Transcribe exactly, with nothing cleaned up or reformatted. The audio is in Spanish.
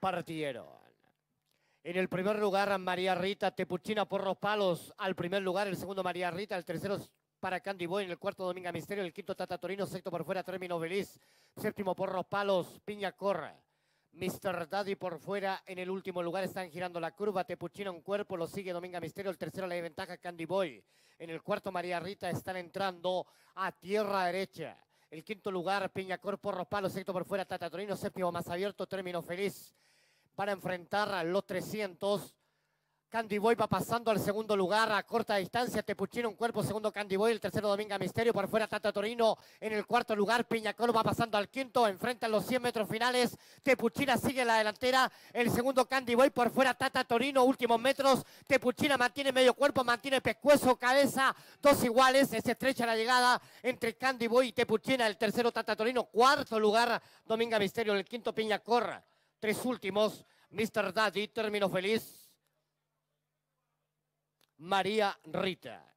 partieron. En el primer lugar, María Rita Tepuchina por los palos. Al primer lugar, el segundo María Rita, el tercero para Candy Boy, en el cuarto Dominga Misterio, el quinto Tata Torino, sexto por fuera Término Feliz, séptimo por los palos Piña Corra. mister Daddy por fuera, en el último lugar están girando la curva, Tepuchina un cuerpo, lo sigue Dominga Misterio, el tercero la ventaja Candy Boy. En el cuarto María Rita están entrando a tierra derecha. El quinto lugar Piñacor por los palos, sexto por fuera Tata Torino, séptimo más abierto Término Feliz. Para enfrentar a los trescientos. Candy Boy va pasando al segundo lugar a corta distancia. Tepuchina un cuerpo, segundo Candy Boy, el tercero Dominga Misterio, por fuera Tata Torino. En el cuarto lugar Piñacor va pasando al quinto, enfrentan los cien metros finales. Tepuchina sigue en la delantera, el segundo Candy Boy, por fuera Tata Torino, últimos metros. Tepuchina mantiene medio cuerpo, mantiene pescuezo, cabeza, dos iguales. Es estrecha la llegada entre Candy Boy y Tepuchina, el tercero Tata Torino, cuarto lugar Dominga Misterio, el quinto Piñacor. Tres últimos, mister Daddy, Término Feliz, María Rita.